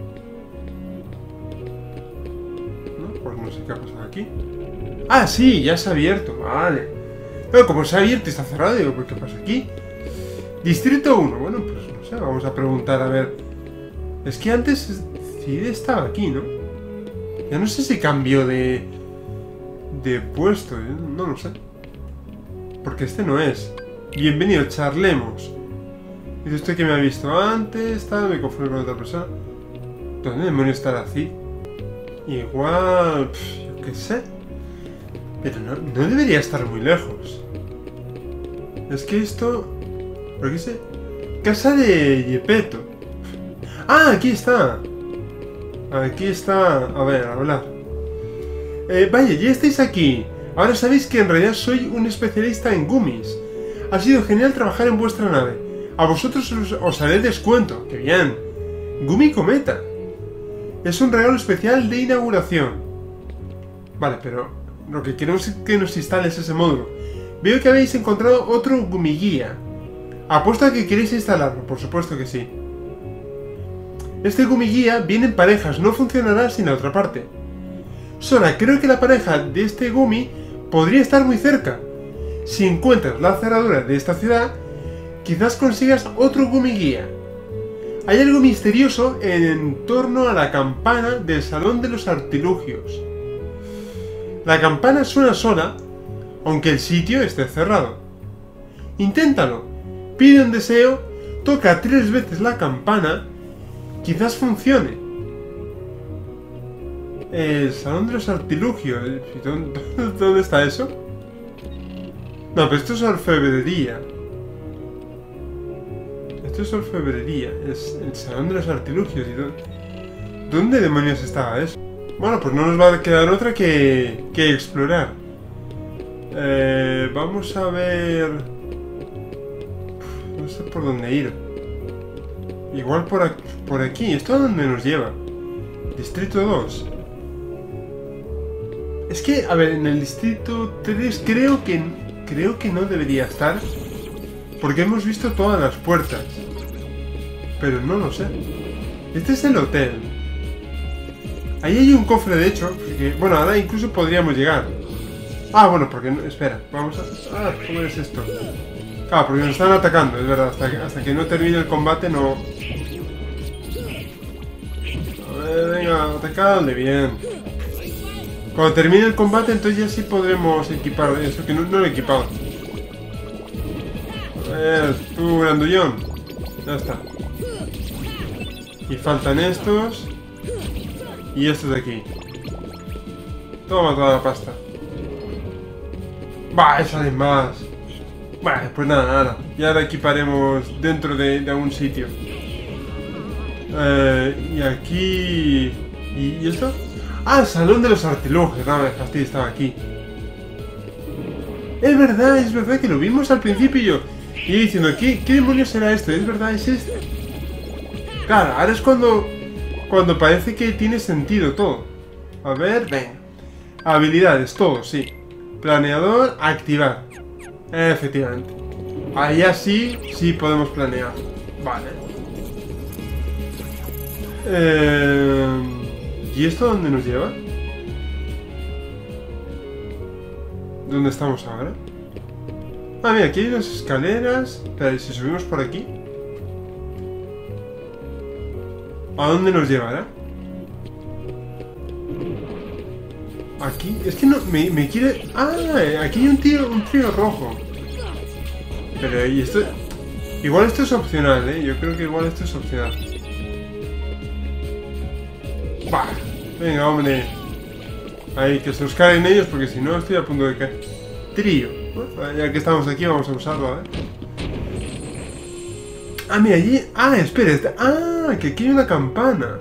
No, pues no sé qué ha pasado aquí. Ah, sí, ya se ha abierto, vale. Pero como se ha abierto y está cerrado, digo, pues ¿qué pasa aquí? Distrito 1, bueno, pues no sé, vamos a preguntar a ver. Es que antes Cid estaba aquí, ¿no? Ya no sé si cambió de puesto, ¿eh? No lo sé. Porque este no es. Bienvenido, charlemos. Dice usted que me ha visto antes, me confundo con otra persona. ¿Dónde demonios estará Cid? Igual, yo qué sé. Pero no debería estar muy lejos. Es que esto... ¿Por qué sé? Casa de Gepetto. ¡Ah! Aquí está. Aquí está... A ver, a hablar. Vaya, ya estáis aquí. Ahora sabéis que en realidad soy un especialista en gummies. Ha sido genial trabajar en vuestra nave. A vosotros os haré descuento. ¡Qué bien! Gummy Cometa. Es un regalo especial de inauguración. Vale, pero... Lo que queremos es que nos instales ese módulo. Veo que habéis encontrado otro Gumiguía. Apuesto a que queréis instalarlo, por supuesto que sí. Este Gumiguía viene en parejas, no funcionará sin la otra parte. Sora, creo que la pareja de este Gumi podría estar muy cerca. Si encuentras la cerradura de esta ciudad, quizás consigas otro Gumiguía. Hay algo misterioso en torno a la campana del Salón de los Artilugios. La campana suena sola, aunque el sitio esté cerrado. Inténtalo. Pide un deseo, toca 3 veces la campana, quizás funcione. El Salón de los Artilugios. ¿Dónde está eso? No, pero esto es orfebrería. Esto es orfebrería. Es el Salón de los Artilugios. ¿Dónde demonios estaba eso? Bueno, pues no nos va a quedar otra que explorar. Vamos a ver... No sé por dónde ir. Igual por aquí. ¿Esto a dónde nos lleva? Distrito 2. Es que, a ver, en el Distrito 3 creo que no debería estar. Porque hemos visto todas las puertas. Pero no lo sé. Este es el hotel. Ahí hay un cofre, de hecho, porque, bueno, ahora incluso podríamos llegar. Ah, bueno, porque no, espera, vamos a... Ah, ¿cómo es esto? Claro, porque nos están atacando, es verdad, hasta que no termine el combate no... A ver, venga, atacadle, bien. Cuando termine el combate, entonces ya sí podremos equipar eso, que no lo he equipado. A ver, tú, grandullón. Ya está. Y faltan estos. Y estos de aquí. Toma toda la pasta. Va, salen más. Vale, pues nada. Ya la equiparemos dentro de algún sitio. Y aquí... ¿Y esto? Ah, el salón de los artilugios. No me fastidio, estaba aquí. Es verdad que lo vimos al principio y yo diciendo, ¿qué demonios será esto? Es verdad, es este. Claro, ahora es cuando parece que tiene sentido todo. A ver, venga. Habilidades, todo, sí. Planeador, activar. Efectivamente. Ahí así, sí podemos planear. Vale. ¿Y esto dónde nos lleva? ¿Dónde estamos ahora? Ah, mira, aquí hay unas escaleras. Espera, ¿y si subimos por aquí? ¿A dónde nos llevará? Aquí, es que no, me quiere... Ah, aquí hay un trío rojo. Pero, ¿y esto? Igual esto es opcional, ¿eh? Yo creo que igual esto es opcional. Bah, venga, hombre. Ahí, que se os caen ellos, porque si no estoy a punto de caer. Trío. Bueno, ya que estamos aquí, vamos a usarlo, a ver. Ah, mira, allí... Ah, espera. Ah, que aquí hay una campana.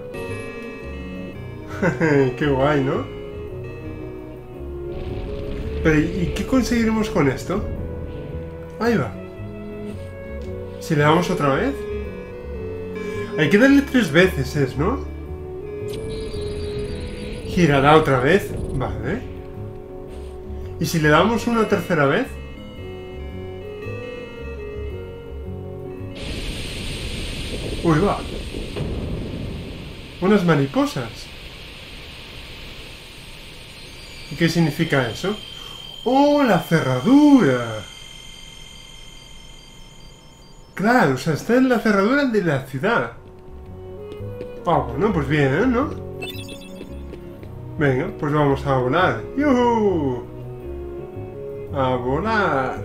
Qué guay, ¿no? Pero, ¿y qué conseguiremos con esto? Ahí va. Si le damos otra vez. Hay que darle 3 veces, ¿no? Girará otra vez. Vale. ¿Y si le damos una tercera vez? Uy, va. Unas mariposas. ¿Y qué significa eso? ¡Oh, la cerradura! Claro, o sea, está en la cerradura de la ciudad. Ah, bueno, pues bien, ¿no? Venga, pues vamos a volar. ¡Yuhu! ¡A volar!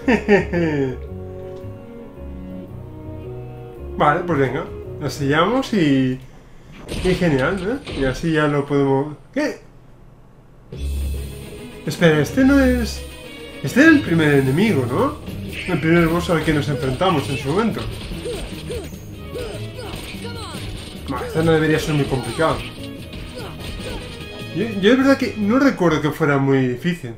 Vale, pues venga. La sellamos y genial, ¿eh? Y así ya lo podemos... ¿Qué? Espera, este no es... Este era el primer enemigo, ¿no? El primer boss al que nos enfrentamos en su momento. Vale, este no debería ser muy complicado. Yo es verdad que no recuerdo que fuera muy difícil.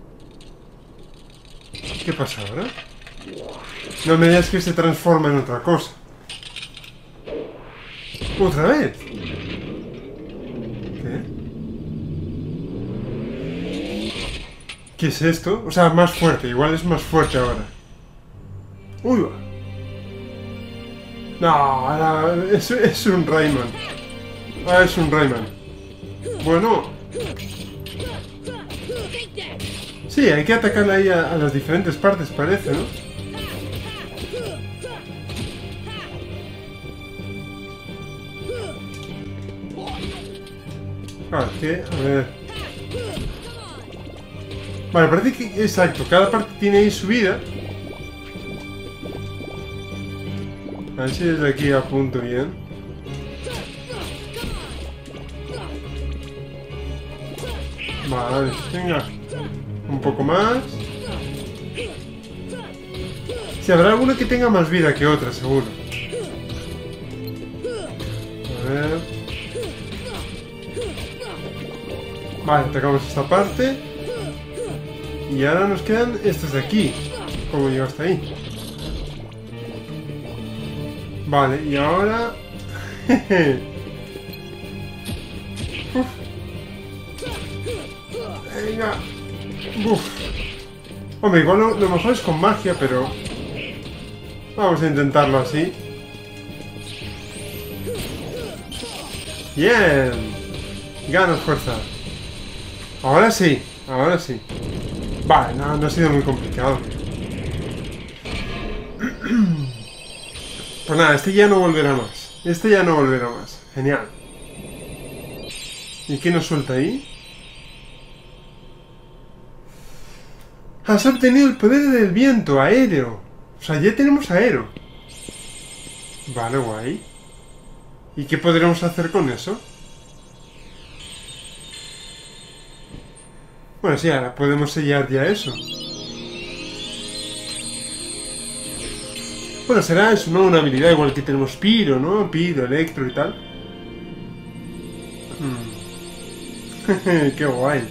¿Qué pasa ahora? No me digas que se transforma en otra cosa. ¿Otra vez? ¿Qué? ¿Qué es esto? O sea, más fuerte. Igual es más fuerte ahora. ¡Uy! No, ahora es un Rayman. Ah, es un Rayman. Bueno. Sí, hay que atacarle ahí a las diferentes partes, parece, ¿no? Claro, que, a ver... Vale, parece que... Exacto, cada parte tiene ahí su vida. A ver si desde aquí apunto bien. Vale, venga. Un poco más. Sí, habrá alguna que tenga más vida que otra, seguro. A ver... Vale, atacamos esta parte. Y ahora nos quedan estos de aquí. ¿Cómo llego hasta ahí? Vale, y ahora... Uf. Venga. Uf. Hombre, igual lo mejor es con magia, pero... Vamos a intentarlo así. Bien. Ganas fuerza. Ahora sí, ahora sí. Vale, no ha sido muy complicado. Pues nada, este ya no volverá más. Este ya no volverá más. Genial. ¿Y qué nos suelta ahí? Has obtenido el poder del viento, aéreo. O sea, ya tenemos aéreo. Vale, guay. ¿Y qué podremos hacer con eso? Bueno, sí, ahora podemos sellar ya eso. Bueno, será eso, ¿no? Una habilidad igual que tenemos Pyro, ¿no? Pyro, Electro y tal. Qué guay.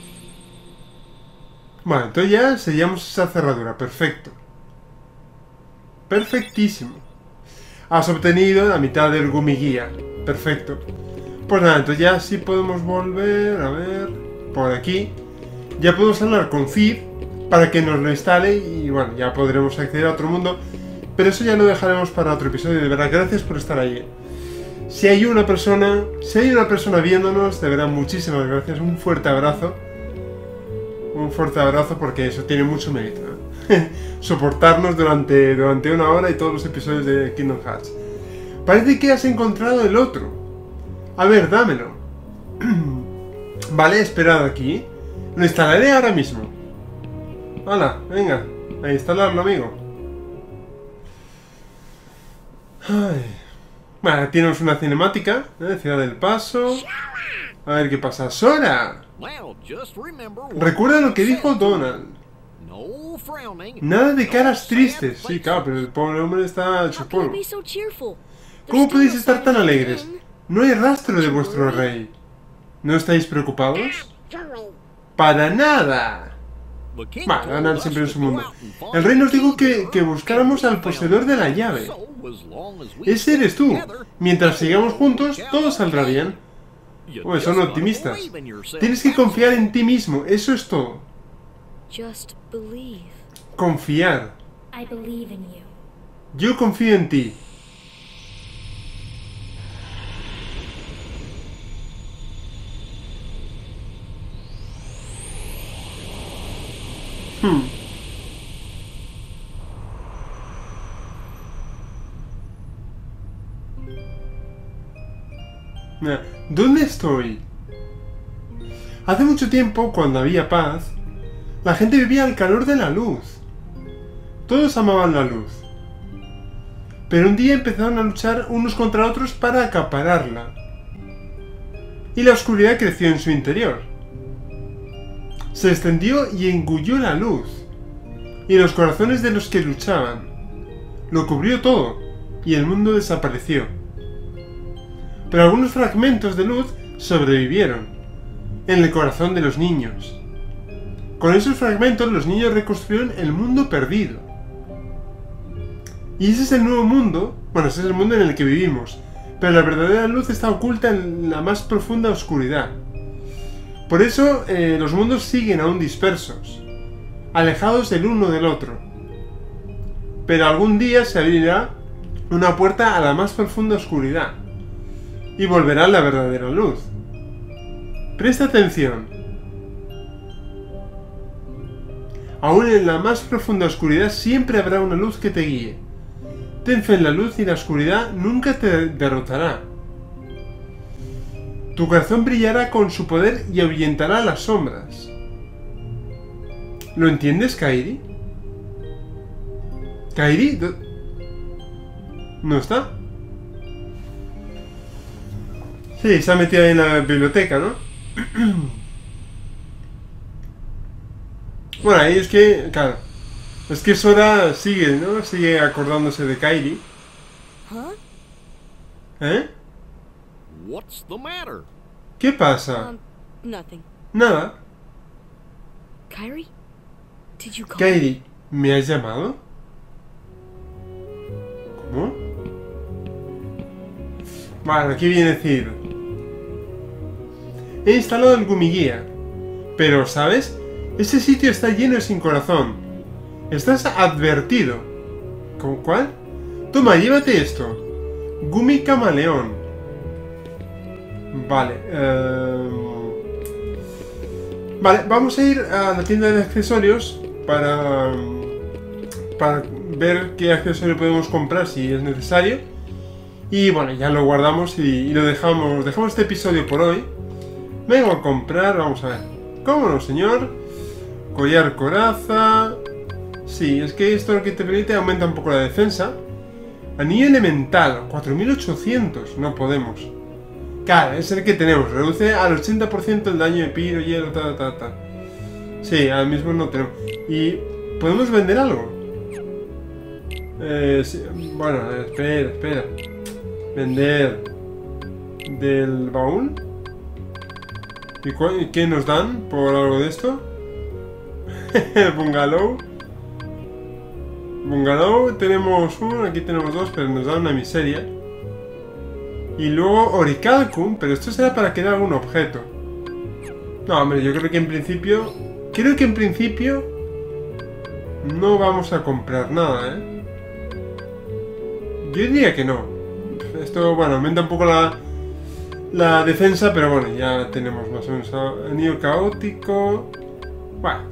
Bueno, entonces ya sellamos esa cerradura. Perfecto. Perfectísimo. Has obtenido la mitad del Gumi Guía. Perfecto. Pues nada, entonces ya sí podemos volver. A ver. Por aquí. Ya podemos hablar con Cid para que nos lo instale. Y bueno, ya podremos acceder a otro mundo. Pero eso ya lo dejaremos para otro episodio. De verdad, gracias por estar ahí. Si hay una persona viéndonos, de verdad, muchísimas gracias. Un fuerte abrazo. Un fuerte abrazo porque eso tiene mucho mérito, ¿eh? Soportarnos durante una hora y todos los episodios de Kingdom Hearts. Parece que has encontrado el otro. A ver, dámelo. Vale, esperad aquí. Lo instalaré ahora mismo. Hala, venga, a instalarlo, amigo. Ay. Vale, tenemos una cinemática, ¿eh? Ciudad del Paso. A ver qué pasa. ¡Sora! Recuerda lo que dijo Donald. Nada de caras tristes. Sí, claro, pero el pobre hombre está hecho polvo. ¿Cómo podéis estar tan alegres? No hay rastro de vuestro rey. ¿No estáis preocupados? ¡Para nada! Bueno, Donald siempre en su mundo. El rey nos dijo que buscáramos al poseedor de la llave. Ese eres tú. Mientras sigamos juntos, todo saldrá bien. Pues son optimistas. Tienes que confiar en ti mismo, eso es todo. Confiar. Yo confío en ti. ¿Dónde estoy? Hace mucho tiempo, cuando había paz, la gente vivía al calor de la luz. Todos amaban la luz. Pero un día empezaron a luchar unos contra otros para acapararla. Y la oscuridad creció en su interior. Se extendió y engulló la luz. Y los corazones de los que luchaban. Lo cubrió todo, y el mundo desapareció. Pero algunos fragmentos de luz sobrevivieron, en el corazón de los niños. Con esos fragmentos los niños reconstruyeron el mundo perdido. Y ese es el nuevo mundo, bueno, ese es el mundo en el que vivimos, pero la verdadera luz está oculta en la más profunda oscuridad. Por eso los mundos siguen aún dispersos, alejados el uno del otro. Pero algún día se abrirá una puerta a la más profunda oscuridad. Y volverá la verdadera luz. Presta atención. Aún en la más profunda oscuridad siempre habrá una luz que te guíe. Ten fe en la luz y la oscuridad nunca te derrotará. Tu corazón brillará con su poder y ahuyentará las sombras. ¿Lo entiendes, Kairi? ¿Kairi? ¿No está? Sí, se ha metido ahí en la biblioteca, ¿no? Bueno, ahí es que, claro, es que Sora sigue, ¿no? Sigue acordándose de Kairi. ¿Eh? ¿Qué pasa? Nada. Kairi, ¿me has llamado? ¿Cómo? Vale, aquí viene Cid. He instalado el Gumi Guía. Pero, ¿sabes? Ese sitio está lleno y sin corazón. Estás advertido. ¿Con cuál? Toma, llévate esto. Gumi Camaleón. Vale. Vale, vamos a ir a la tienda de accesorios para ver qué accesorio podemos comprar si es necesario. Y bueno, ya lo guardamos y lo dejamos este episodio por hoy. Vengo a comprar, vamos a ver. ¿Cómo no, señor? Collar coraza. Sí, es que esto lo que te permite aumenta un poco la defensa. Anillo elemental, 4800. No podemos. Claro, es el que tenemos. Reduce al 80% el daño de piro, hielo, ta. Sí, ahora mismo no tenemos. ¿Y podemos vender algo? Sí, bueno, espera. Vender del baúl. ¿Y qué nos dan por algo de esto? Bungalow. Bungalow tenemos uno, aquí tenemos dos, pero nos dan una miseria. Y luego Orichalcum, pero esto será para crear algún objeto. No, hombre, yo creo que en principio... no vamos a comprar nada, ¿eh? Yo diría que no. Esto, bueno, aumenta un poco la defensa, pero bueno, ya tenemos más o menos anillo caótico. Bueno.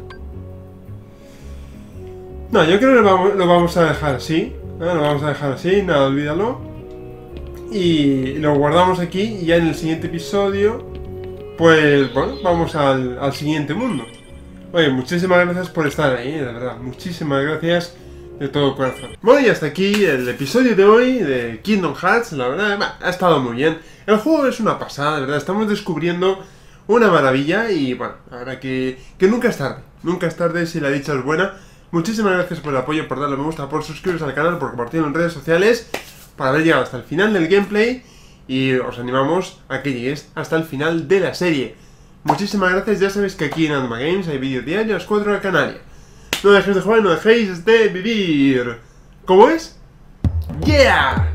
No, yo creo que lo vamos a dejar así. ¿No? Lo vamos a dejar así, nada, olvídalo. Y lo guardamos aquí y ya en el siguiente episodio, pues bueno, vamos al siguiente mundo. Oye, muchísimas gracias por estar ahí, de verdad. Muchísimas gracias de todo corazón. Bueno, y hasta aquí el episodio de hoy de Kingdom Hearts. La verdad, ha estado muy bien. El juego es una pasada, de verdad. Estamos descubriendo una maravilla y bueno, ahora que nunca es tarde. Nunca es tarde si la dicha es buena. Muchísimas gracias por el apoyo, por darle me gusta, por suscribiros al canal, por compartirlo en redes sociales, por haber llegado hasta el final del gameplay y os animamos a que lleguéis hasta el final de la serie. Muchísimas gracias, ya sabéis que aquí en Andma Games hay vídeos diarios a las 4 de la Canaria. No dejéis de jugar, no dejéis de vivir. ¿Cómo es? ¡Yeah!